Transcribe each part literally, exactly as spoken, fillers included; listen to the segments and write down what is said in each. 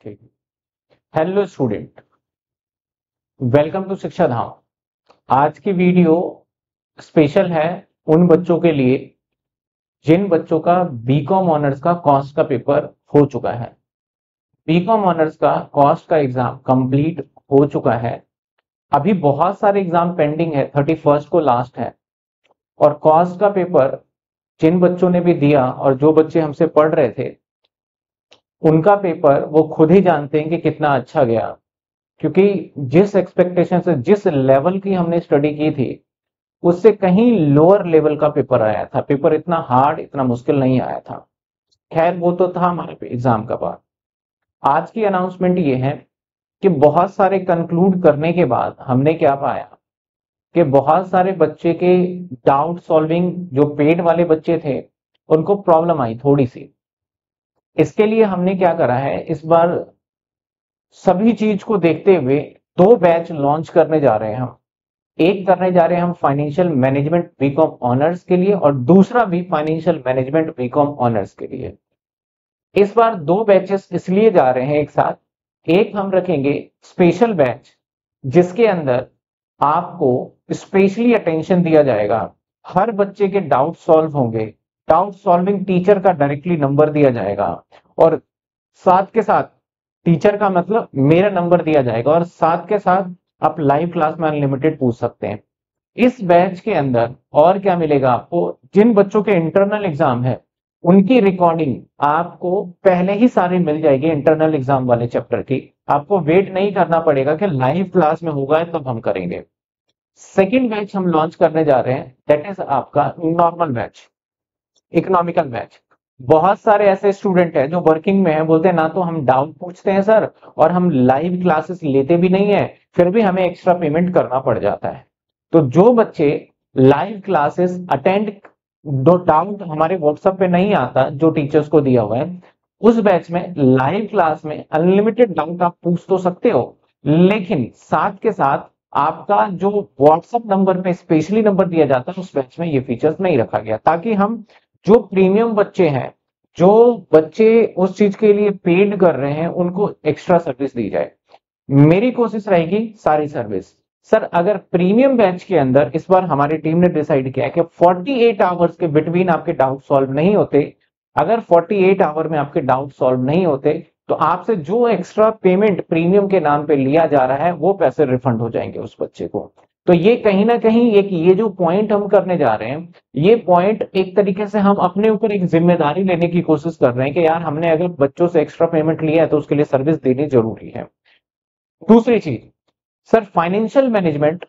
ठीक। Hello student, welcome to शिक्षा धाम। आज की वीडियो स्पेशल है उन बच्चों के लिए जिन बच्चों का बीकॉम ऑनर्स का कॉस्ट का पेपर हो चुका है। बीकॉम ऑनर्स का कॉस्ट का एग्जाम कंप्लीट हो चुका है। अभी बहुत सारे एग्जाम पेंडिंग है, थर्टी फर्स्ट को लास्ट है। और कॉस्ट का पेपर जिन बच्चों ने भी दिया और जो बच्चे हमसे पढ़ रहे थे उनका पेपर वो खुद ही जानते हैं कि कितना अच्छा गया, क्योंकि जिस एक्सपेक्टेशन से, जिस लेवल की हमने स्टडी की थी उससे कहीं लोअर लेवल का पेपर आया था। पेपर इतना हार्ड, इतना मुश्किल नहीं आया था। खैर, वो तो था हमारे एग्जाम का पार्ट। आज की अनाउंसमेंट ये है कि बहुत सारे कंक्लूड करने के बाद हमने क्या पाया कि बहुत सारे बच्चे के डाउट सॉल्विंग, जो पेड वाले बच्चे थे, उनको प्रॉब्लम आई थोड़ी सी। इसके लिए हमने क्या करा है, इस बार सभी चीज को देखते हुए दो बैच लॉन्च करने जा रहे हैं हम। एक करने जा रहे हैं हम फाइनेंशियल मैनेजमेंट बीकॉम ऑनर्स के लिए और दूसरा भी फाइनेंशियल मैनेजमेंट बीकॉम ऑनर्स के लिए। इस बार दो बैचेस इसलिए जा रहे हैं एक साथ। एक हम रखेंगे स्पेशल बैच जिसके अंदर आपको स्पेशली अटेंशन दिया जाएगा, हर बच्चे के डाउट सॉल्व होंगे, डाउट सॉल्विंग टीचर का डायरेक्टली नंबर दिया जाएगा और साथ के साथ टीचर का मतलब मेरा नंबर दिया जाएगा और साथ के साथ आप लाइव क्लास में अनलिमिटेड पूछ सकते हैं। इस बैच के अंदर और क्या मिलेगा आपको, जिन बच्चों के इंटरनल एग्जाम है उनकी रिकॉर्डिंग आपको पहले ही सारी मिल जाएगी। इंटरनल एग्जाम वाले चैप्टर की आपको वेट नहीं करना पड़ेगा कि लाइव क्लास में होगा तब हम करेंगे। सेकेंड बैच हम लॉन्च करने जा रहे हैं, दैट इज आपका नॉर्मल बैच, इकोनॉमिकल बैच। बहुत सारे ऐसे स्टूडेंट हैं जो वर्किंग में हैं, बोलते हैं ना तो हम डाउट पूछते हैं सर और हम लाइव क्लासेस लेते भी नहीं है, फिर भी हमें एक्स्ट्रा पेमेंट करना पड़ जाता है। तो जो बच्चे लाइव क्लासेस अटेंड, दो डाउट हमारे व्हाट्सएप पे नहीं आता जो टीचर्स को दिया हुआ है, उस बैच में लाइव क्लास में अनलिमिटेड डाउट आप पूछ तो सकते हो, लेकिन साथ के साथ आपका जो व्हाट्सएप नंबर पे स्पेशली नंबर दिया जाता है उस बैच में ये फीचर्स नहीं रखा गया, ताकि हम जो प्रीमियम बच्चे हैं, जो बच्चे उस चीज के लिए पेड कर रहे हैं, उनको एक्स्ट्रा सर्विस दी जाए। मेरी कोशिश रहेगी सारी सर्विस। सर, अगर प्रीमियम बैच के अंदर इस बार हमारी टीम ने डिसाइड किया कि अड़तालीस आवर्स के बिटवीन आपके डाउट सॉल्व नहीं होते, अगर अड़तालीस आवर में आपके डाउट सॉल्व नहीं होते तो आपसे जो एक्स्ट्रा पेमेंट प्रीमियम के नाम पे लिया जा रहा है वो पैसे रिफंड हो जाएंगे उस बच्चे को। तो ये कहीं ना कहीं एक ये जो पॉइंट हम करने जा रहे हैं, ये पॉइंट एक तरीके से हम अपने ऊपर एक जिम्मेदारी लेने की कोशिश कर रहे हैं कि यार हमने अगर बच्चों से एक्स्ट्रा पेमेंट लिया है तो उसके लिए सर्विस देनी जरूरी है। दूसरी चीज, सर फाइनेंशियल मैनेजमेंट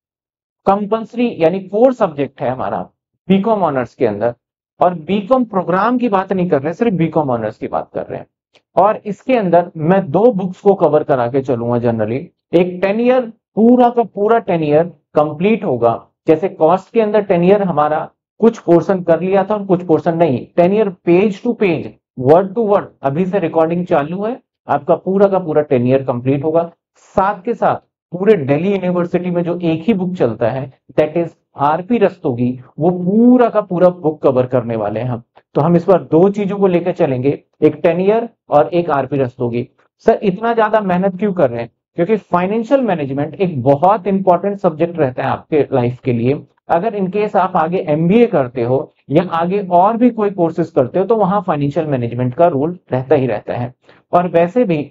कंपल्सरी यानी कोर सब्जेक्ट है हमारा बीकॉम ऑनर्स के अंदर, और बीकॉम प्रोग्राम की बात नहीं कर रहे, सिर्फ बीकॉम ऑनर्स की बात कर रहे हैं। और इसके अंदर मैं दो बुक्स को कवर करा के चलूंगा जनरली। एक टेन ईयर, पूरा का पूरा टेन ईयर कंप्लीट होगा। जैसे कॉस्ट के अंदर टेन ईयर हमारा कुछ पोर्शन कर लिया था और कुछ पोर्शन नहीं, ten year page to page, word to word अभी से रिकॉर्डिंग चालू है, आपका पूरा का पूरा टेन ईयर कंप्लीट होगा। साथ के साथ पूरे दिल्ली यूनिवर्सिटी में जो एक ही बुक चलता है, दैट इज आरपी रस्तोगी, वो पूरा का पूरा बुक कवर करने वाले हैं हम। तो हम इस बार दो चीजों को लेकर चलेंगे, एक टेन ईयर और एक आरपी रस्तोगी। सर, इतना ज्यादा मेहनत क्यों कर रहे हैं? क्योंकि फाइनेंशियल मैनेजमेंट एक बहुत इंपॉर्टेंट सब्जेक्ट रहता है आपके लाइफ के लिए। अगर इनकेस आप आगे एमबीए करते हो या आगे और भी कोई कोर्सेज करते हो तो वहां फाइनेंशियल मैनेजमेंट का रोल रहता ही रहता है। और वैसे भी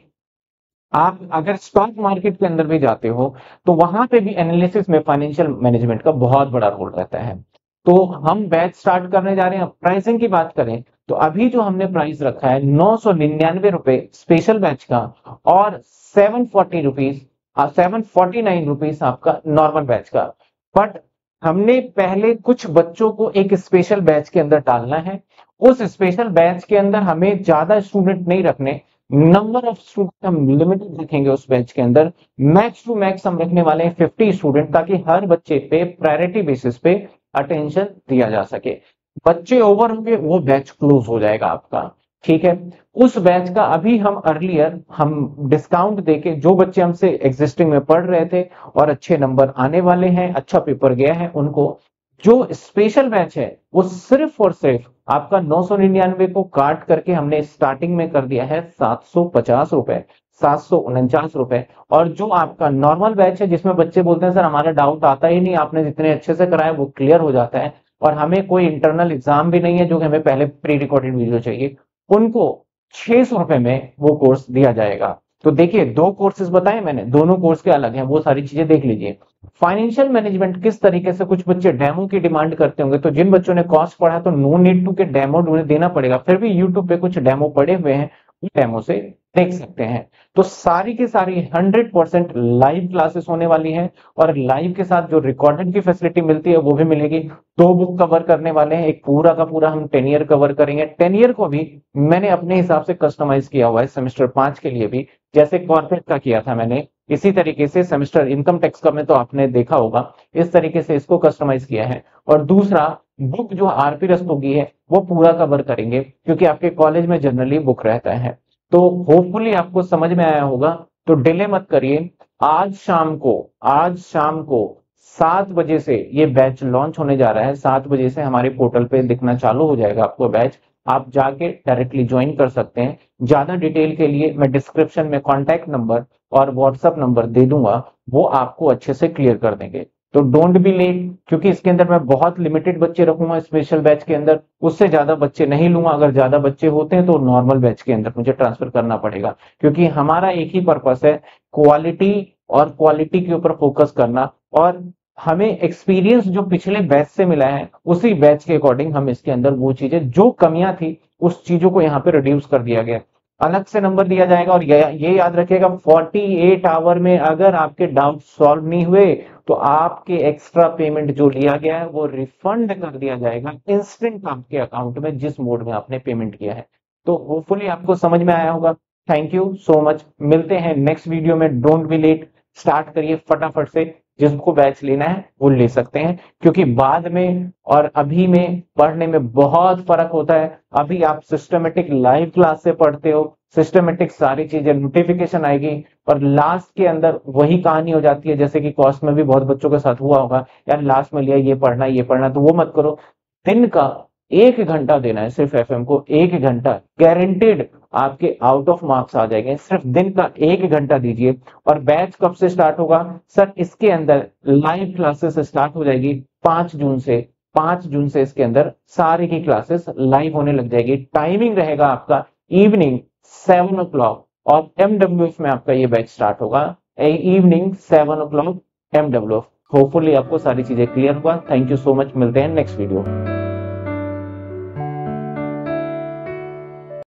आप अगर स्टॉक मार्केट के अंदर भी जाते हो तो वहां पे भी एनालिसिस में फाइनेंशियल मैनेजमेंट का बहुत बड़ा रोल रहता है। तो हम बैच स्टार्ट करने जा रहे हैं। प्राइसिंग की बात करें तो अभी जो हमने प्राइस रखा है नौ सौ निन्यानवे रुपए स्पेशल बैच का और seven forty rupees seven forty nine rupees आपका नॉर्मल बैच का। बट हमने पहले कुछ बच्चों को एक स्पेशल बैच के अंदर डालना है। उस स्पेशल बैच के अंदर हमें ज्यादा स्टूडेंट नहीं रखने, नंबर ऑफ स्टूडेंट हम लिमिटेड रखेंगे उस बैच के अंदर। मैक्स टू मैक्स हम रखने वाले हैं फिफ्टी स्टूडेंट, ताकि हर बच्चे पे प्रायोरिटी बेसिस पे अटेंशन दिया जा सके। बच्चे ओवर होंगे वो बैच क्लोज हो जाएगा आपका, ठीक है। उस बैच का अभी हम अर्लियर हम डिस्काउंट देके, जो बच्चे हमसे एग्जिस्टिंग में पढ़ रहे थे और अच्छे नंबर आने वाले हैं, अच्छा पेपर गया है, उनको जो स्पेशल बैच है वो सिर्फ और सिर्फ आपका नौ सौ निन्यानवे को काट करके हमने स्टार्टिंग में कर दिया है सात सौ पचास रुपए, सात सौ उनचास रुपए। और जो आपका नॉर्मल बैच है जिसमें बच्चे बोलते हैं सर हमारा डाउट आता ही नहीं, आपने जितने अच्छे से कराया वो क्लियर हो जाता है और हमें कोई इंटरनल एग्जाम भी नहीं है जो कि हमें पहले प्री रिकॉर्डेड वीडियो चाहिए, उनको छह सौ रुपए में वो कोर्स दिया जाएगा। तो देखिए दो कोर्सेज बताए मैंने, दोनों कोर्स के अलग हैं, वो सारी चीजें देख लीजिए। फाइनेंशियल मैनेजमेंट किस तरीके से, कुछ बच्चे डेमो की डिमांड करते होंगे, तो जिन बच्चों ने कॉस्ट पढ़ा तो नो नीड टू के डेमो उन्हें देना पड़ेगा, फिर भी यूट्यूब पे कुछ डेमो पड़े हुए हैं, डेमो से देख सकते हैं। तो सारी की सारी हंड्रेड परसेंट लाइव क्लासेस होने वाली हैं और लाइव के साथ जो रिकॉर्डेड की फैसिलिटी मिलती है वो भी मिलेगी। दो बुक कवर करने वाले हैं, एक पूरा का पूरा हम टेन ईयर कवर करेंगे। टेन ईयर को भी मैंने अपने हिसाब से कस्टमाइज किया हुआ है, सेमेस्टर पांच के लिए भी, जैसे कॉर्पोरेट का किया था मैंने, इसी तरीके से सेमेस्टर इनकम टैक्स का में तो आपने देखा होगा, इस तरीके से इसको कस्टमाइज किया है। और दूसरा बुक जो आरपी रस्तोगी है वो पूरा कवर करेंगे क्योंकि आपके कॉलेज में जनरली बुक रहता है। तो होपफुली आपको समझ में आया होगा, तो डिले मत करिए। आज शाम को आज शाम को सात बजे से ये बैच लॉन्च होने जा रहा है, सात बजे से हमारे पोर्टल पे दिखना चालू हो जाएगा आपको बैच, आप जाके डायरेक्टली ज्वाइन कर सकते हैं। ज्यादा डिटेल के लिए मैं डिस्क्रिप्शन में कॉन्टैक्ट नंबर और व्हाट्सएप नंबर दे दूंगा, वो आपको अच्छे से क्लियर कर देंगे। तो डोंट बी लेट, क्योंकि इसके अंदर मैं बहुत लिमिटेड बच्चे रखूंगा स्पेशल बैच के अंदर, उससे ज्यादा बच्चे नहीं लूंगा। अगर ज्यादा बच्चे होते हैं तो नॉर्मल बैच के अंदर मुझे ट्रांसफर करना पड़ेगा, क्योंकि हमारा एक ही पर्पस है, क्वालिटी और क्वालिटी के ऊपर फोकस करना। और हमें एक्सपीरियंस जो पिछले बैच से मिला है उसी बैच के अकॉर्डिंग हम इसके अंदर वो चीजें जो कमियां थी उस चीजों को यहाँ पे रिड्यूस कर दिया गया, अलग से नंबर दिया जाएगा। और ये याद रखिएगा अड़तालीस आवर में अगर आपके डाउट सॉल्व नहीं हुए तो आपके एक्स्ट्रा पेमेंट जो लिया गया है वो रिफंड कर दिया जाएगा इंस्टेंट आपके अकाउंट में, जिस मोड में आपने पेमेंट किया है। तो होपफुली आपको समझ में आया होगा। थैंक यू सो मच, मिलते हैं नेक्स्ट वीडियो में। डोंट बी लेट, स्टार्ट करिए फटाफट से, जिसको बैच लेना है वो ले सकते हैं, क्योंकि बाद में और अभी में पढ़ने में बहुत फर्क होता है। अभी आप सिस्टमेटिक लाइव क्लास से पढ़ते हो, सिस्टमेटिक सारी चीजें, नोटिफिकेशन आएगी और लास्ट के अंदर वही कहानी हो जाती है, जैसे कि कॉस्ट में भी बहुत बच्चों के साथ हुआ होगा, यार लास्ट में लिया ये पढ़ना ये पढ़ना, तो वो मत करो। दिन का एक घंटा देना है सिर्फ एफएम को, एक घंटा गारंटेड आपके आउट ऑफ मार्क्स आ जाएंगे। सिर्फ दिन का एक घंटा दीजिए। और बैच कब से स्टार्ट होगा सर? इसके अंदर लाइव क्लासेस स्टार्ट हो जाएगी पांच जून से। पांच जून से इसके अंदर सारी की क्लासेस लाइव होने लग जाएगी। टाइमिंग रहेगा आपका इवनिंग सेवन ओ क्लॉक और एमडब्ल्यू एफ में आपका ये बैच स्टार्ट होगा evening seven o'clock MW F. Hopefully आपको सारी चीजें क्लियर हुआ। थैंक यू सो मच, मिलते हैं नेक्स्ट वीडियो।